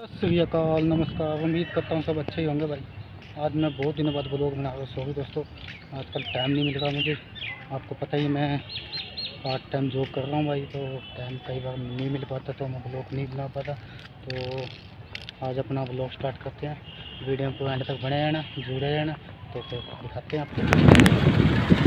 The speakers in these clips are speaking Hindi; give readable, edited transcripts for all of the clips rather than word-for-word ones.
सत श्री अकाल, नमस्कार। उम्मीद करता हूँ सब अच्छे ही होंगे भाई। आज मैं बहुत दिनों बाद ब्लॉग बना रहा हूँ। सॉरी दोस्तों, आजकल टाइम नहीं मिल रहा मुझे। आपको पता ही, मैं पार्ट टाइम जॉब कर रहा हूँ भाई, तो टाइम कई बार नहीं मिल पाता, तो मैं ब्लॉग नहीं बना पाता। तो आज अपना ब्लॉग स्टार्ट करते हैं। वीडियो को एंड तक बने रहना, जुड़े रहना। तो फिर दिखाते हैं आपको।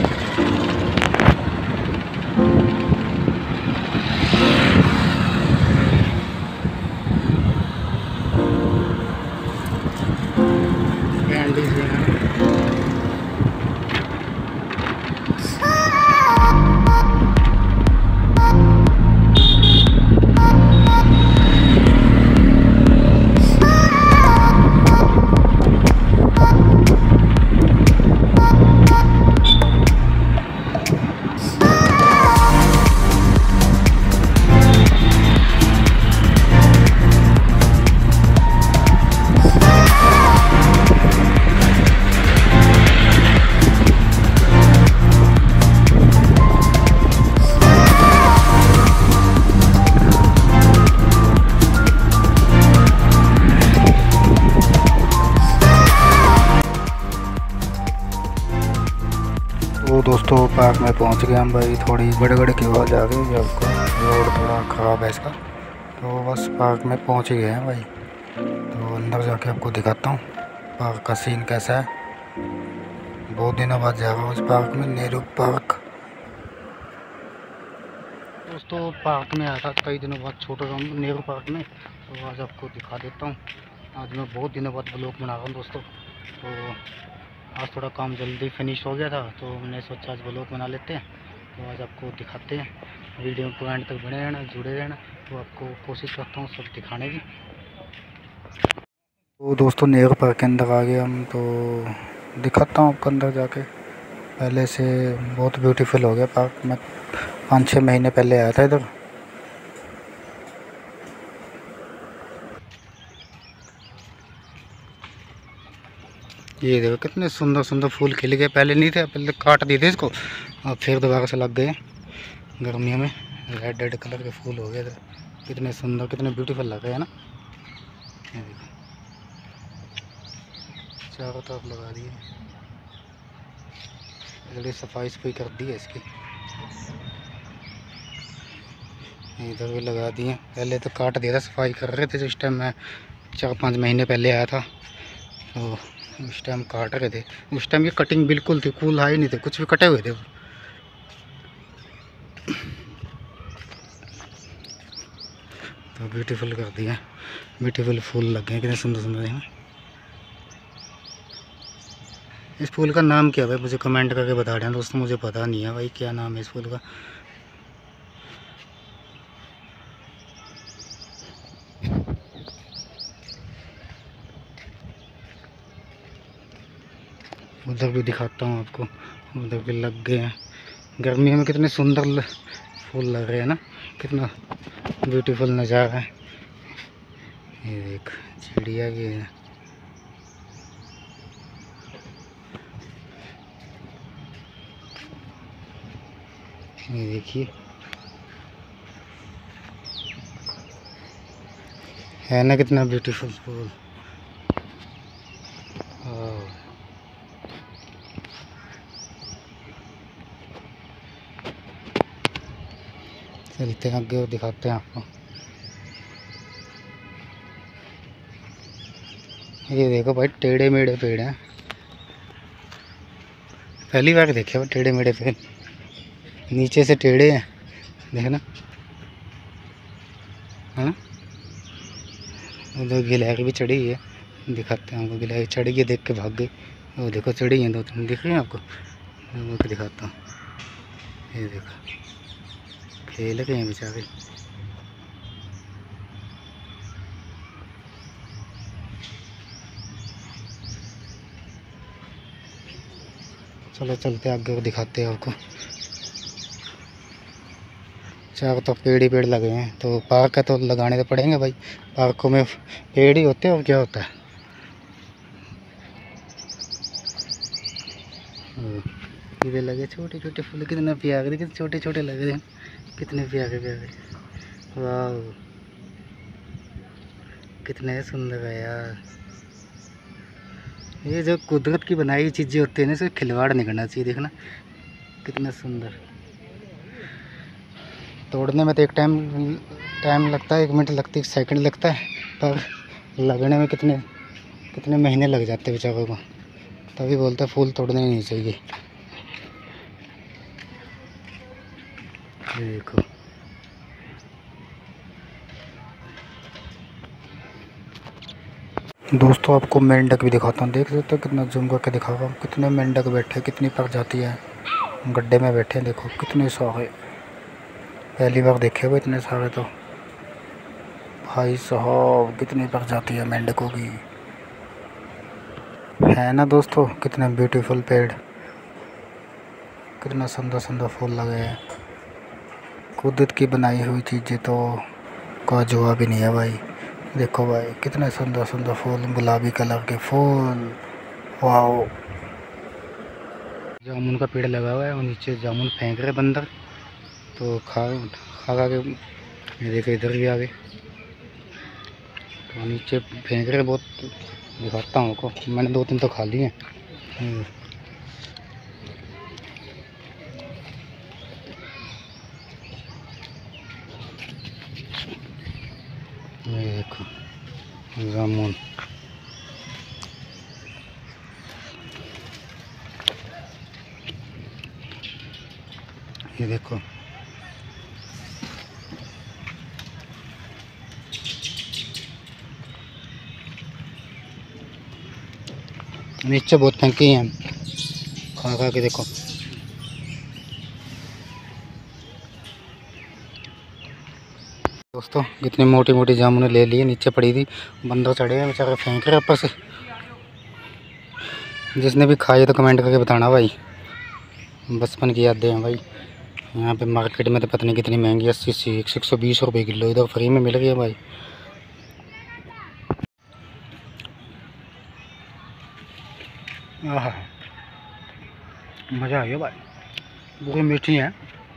तो दोस्तों, पार्क में पहुंच गए हम भाई। थोड़ी गड़गड़ की आवाज़ आ गई आपको, रोड थोड़ा ख़राब है इसका। तो बस पार्क में पहुंच ही गए हैं भाई। तो अंदर जाके आपको दिखाता हूँ पार्क का सीन कैसा है। बहुत दिनों बाद जा रहा हूँ इस पार्क में, नेहरू पार्क। दोस्तों, पार्क में आया था कई दिनों बाद, छोटा सा नेहरू पार्क में। तो आज आपको दिखा देता हूँ। आज मैं बहुत दिनों बाद ब्लॉग बना रहा हूँ दोस्तों। तो आज थोड़ा काम जल्दी फिनिश हो गया था, तो मैंने सोचा आज ब्लॉग बना लेते हैं। तो आज आपको दिखाते हैं। वीडियो को एंड तक बने रहना, जुड़े रहना। तो आपको कोशिश करता हूँ सब दिखाने की। तो दोस्तों, नेहरू पार्क के अंदर आ गए हम। तो दिखाता हूँ आपको अंदर जाके। पहले से बहुत ब्यूटीफुल हो गया पार्क। मैं 5-6 महीने पहले आया था इधर। ये देखो कितने सुंदर सुंदर फूल खिल गए। पहले नहीं थे, पहले काट दिए थे इसको, अब फिर दोबारा से लग गए गर्मियों में। रेड रेड कलर के फूल हो गए थे। कितने सुंदर, कितने ब्यूटीफुल लग रहे हैं ना। ये देखो, चारों तरफ लगा दिए। जल्दी सफाई सफाई कर दी है इसकी। इधर भी लगा दिए। पहले तो काट दिया था, सफाई कर रहे थे जिस टाइम मैं 4-5 महीने पहले आया था। तो उस टाइम काट रहे थे। उस टाइम ये कटिंग बिल्कुल थी, फूल हाई नहीं थे, कुछ भी कटे हुए थे। तो ब्यूटीफुल कर दिया, ब्यूटीफुल फूल लगे हैं, कितने सुंदर सुंदर हैं। इस फूल का नाम क्या है भाई, मुझे कमेंट करके बता रहे हैं दोस्तों। मुझे पता नहीं है भाई क्या नाम है इस फूल का। उधर भी दिखाता हूँ आपको, उधर भी लग गए हैं। गर्मियों में कितने सुंदर फूल लग रहे हैं ना, कितना ब्यूटीफुल नज़ारा है। ये देख, चिड़िया भी है। ये देखिए, है ना कितना ब्यूटीफुल फूल। चलते हैं आगे और दिखाते हैं आपको। ये देखो भाई, टेढ़े मेढ़े पेड़ हैं। पहली बार देखे भाई टेढ़े मेढ़े पेड़, नीचे से टेढ़े हैं, देखना है ना। उधर गिलहरी भी चढ़ी है, दिखाते हैं आपको। गिलहरी चढ़ गई, देख के भाग गई। वो देखो चढ़ी है 2-3, दिख रही है आपको। मैं दिखाता हूँ, ये देखो खेल रहे हैं बेचारे। चलो चलते आगे और दिखाते हैं आपको। चारों तो पेड़ ही पेड़ लगे हैं। तो पार्क है तो लगाने तो पड़ेंगे भाई, पार्कों में पेड़ ही होते हैं और क्या होता है। इधर लगे छोटे छोटे फूल, कितने प्यारे, कितने छोटे छोटे लग रहे हैं, कितने प्यारे प्यारे। वाह, कितने सुंदर है यार। ये जो कुदरत की बनाई हुई चीज़ें होती है ना, इससे खिलवाड़ नहीं करना चाहिए। देखना कितना सुंदर। तोड़ने में तो एक टाइम लगता है, 1 मिनट लगती है, 1 सेकंड लगता है, पर लगने में कितने कितने महीने लग जाते हैं बेचारों को। तभी बोलते हैं फूल तोड़ने नहीं चाहिए। देखो दोस्तों, आपको मेंढक भी दिखाता हूँ। देख सकते हो कितना जूम करके दिखा रहा हूँ। कितने मेंढक बैठे, कितनी प्रजाति है, गड्ढे में बैठे हैं। देखो कितने सारे, पहली बार देखे हुए इतने सारे तो। भाई साहब कितनी प्रजाति है मेंढकों की, है ना दोस्तों। कितने ब्यूटीफुल पेड़, कितना सुंदर सुंदर फूल लगे हैं। कुदरत की बनाई हुई चीज़ें तो का जवाब ही नहीं है भाई। देखो भाई कितने सुंदर सुंदर फूल, गुलाबी कलर के फूल। वाओ। जामुन का पेड़ लगा हुआ है और नीचे जामुन फेंक रहे बंदर, तो खा खा के। ये देखो इधर भी आ गए, तो नीचे फेंक रहे। बहुत दिखाता हूँ को, मैंने 2-3 तो खा लिए हैं। ये देखो जामुन। ये देखो नीचे बहुत फेंकी हैं, खा खा के देखो। दोस्तों कितनी मोटी मोटी जामुन ले लिए, नीचे पड़ी थी, बंदर चढ़े हैं बेचारे, फेंक रहे ऊपर से। जिसने भी खाई तो कमेंट करके बताना भाई। बचपन की यादें हैं भाई। यहाँ पे मार्केट में तो पता नहीं कितनी महंगी, 80 120 रुपये किलो, इधर फ्री में मिल रही है भाई। आहा मज़ा आ गया भाई, बहुत मीठी है।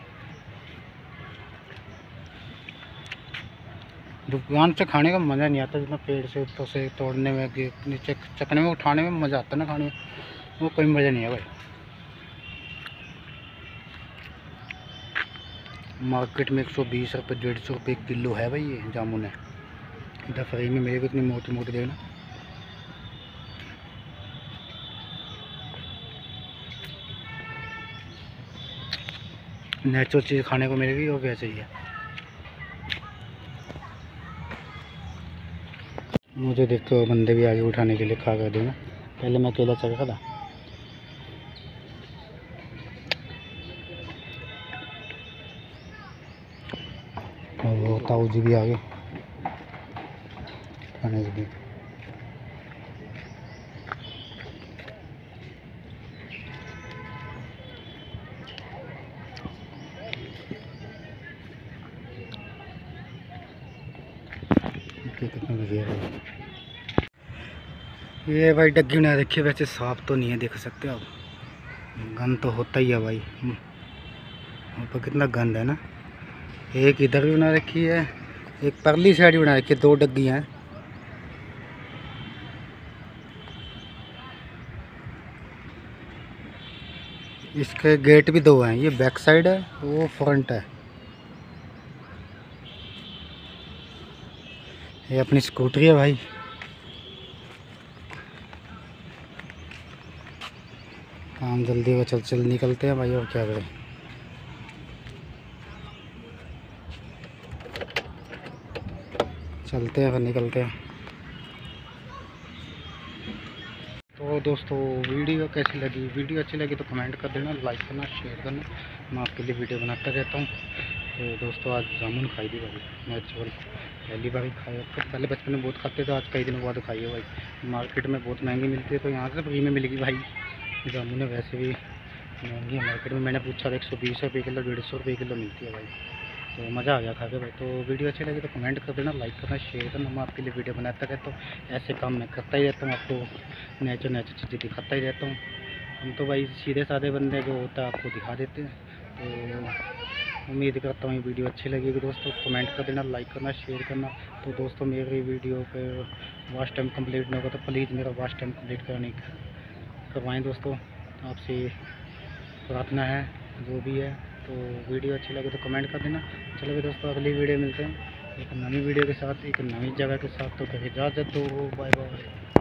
दुकान से खाने का मज़ा नहीं आता जितना पेड़ से ऊपर से तोड़ने में, नीचे चखने में, उठाने में मज़ा आता है ना खाने में, वो कोई मज़ा नहीं है भाई। मार्केट में 120 रुपये 150 रुपये किलो है भाई ये जामुन है। इधर फ्री में मेरे को इतनी मोटी मोटी देखना। नेचुरल चीज़ खाने को मिलेगी और क्या चाहिए। मुझे देखते हो बंदे भी आगे उठाने के लिए खा कर दूँगा। पहले मैं अकेला चल रहा था। और वो ताऊ जी भी आगे खाने के लिए। कितना बढ़िया है ये भाई। डग्गी ना देखिए, वैसे साफ तो नहीं है, देख सकते हो आप, गंद तो होता ही है भाई। ऊपर कितना गंद है ना। एक इधर भी बना रखी है, एक परली साइड भी बना रखी है, 2 डग्गी हैं। इसके गेट भी 2 हैं, ये बैक साइड है, वो फ्रंट है। ये अपनी स्कूटरी है भाई। काम जल्दी हो, चल चल निकलते हैं भाई, और क्या करें। चलते हैं फिर निकलते हैं। तो दोस्तों वीडियो कैसी लगी, वीडियो अच्छी लगी तो कमेंट कर देना, लाइक करना, शेयर करना। मैं आपके लिए वीडियो बनाता रहता हूँ। तो दोस्तों आज जामुन खाई थी भाई, नेचुरल, पहली बार ही खाया। तो पहले बचपन में बहुत खाते थे, आज कई दिनों बाद खाई है भाई। मार्केट में बहुत महंगी मिलती है, तो यहाँ से फ्री में मिलेगी भाई। जामुन वैसे भी महंगी है मार्केट में, मैंने पूछा था 120 रुपये किलो, 150 रुपये किलो मिलती है भाई। तो मज़ा आ गया खा के भाई। तो वीडियो अच्छी लगी तो कमेंट कर देना, लाइक करना, शेयर करना। मैं आपके लिए वीडियो बनाता रहता हूँ, ऐसे काम मैं करता ही रहता हूँ, आपको नेचर चीज़ें दिखाता ही रहता हूँ। हम तो भाई सीधे साधे बंदे, जो होता है आपको दिखा देते हैं। तो उम्मीद करता हूँ ये वीडियो अच्छी लगेगी दोस्तों। कमेंट कर देना, लाइक करना, शेयर करना। तो दोस्तों मेरी वीडियो पे वॉच टाइम कंप्लीट नहीं होगा तो प्लीज़ मेरा वॉच टाइम कंप्लीट करवाएँ दोस्तों। आपसे प्रार्थना है जो भी है। तो वीडियो अच्छी लगे तो कमेंट कर देना। चलो दोस्तों अगली वीडियो मिलते हैं एक नई वीडियो के साथ, एक नई जगह के साथ। तो कहीं इजाज़त दो, बाय बाय।